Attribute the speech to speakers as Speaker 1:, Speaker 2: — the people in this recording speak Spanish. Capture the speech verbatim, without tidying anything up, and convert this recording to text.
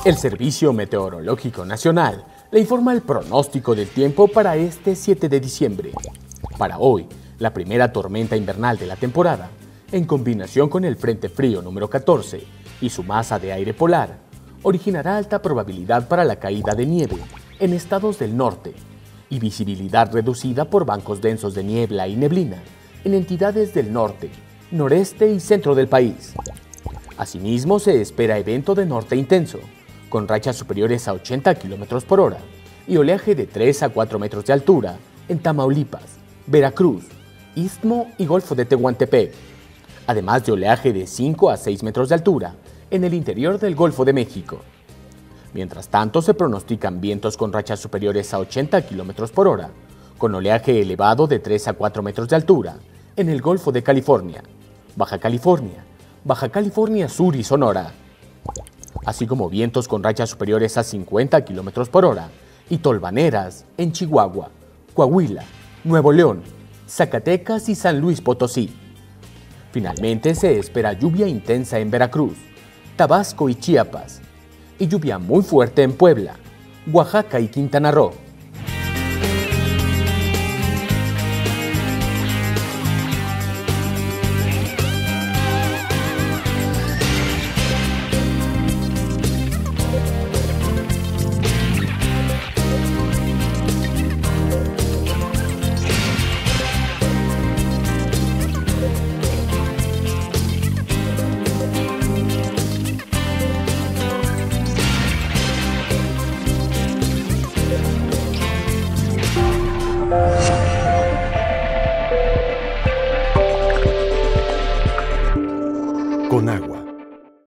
Speaker 1: El Servicio Meteorológico Nacional le informa el pronóstico del tiempo para este siete de diciembre. Para hoy, la primera tormenta invernal de la temporada, en combinación con el Frente Frío número catorce y su masa de aire polar, originará alta probabilidad para la caída de nieve en estados del norte y visibilidad reducida por bancos densos de niebla y neblina en entidades del norte, noreste y centro del país. Asimismo, se espera evento de norte intenso, con rachas superiores a ochenta kilómetros por hora y oleaje de tres a cuatro metros de altura en Tamaulipas, Veracruz, Istmo y Golfo de Tehuantepec, además de oleaje de cinco a seis metros de altura en el interior del Golfo de México. Mientras tanto, se pronostican vientos con rachas superiores a ochenta kilómetros por hora, con oleaje elevado de tres a cuatro metros de altura en el Golfo de California, Baja California, Baja California Sur y Sonora, así como vientos con rachas superiores a cincuenta kilómetros por hora y tolvaneras en Chihuahua, Coahuila, Nuevo León, Zacatecas y San Luis Potosí. Finalmente, se espera lluvia intensa en Veracruz, Tabasco y Chiapas, y lluvia muy fuerte en Puebla, Oaxaca y Quintana Roo.
Speaker 2: Con agua.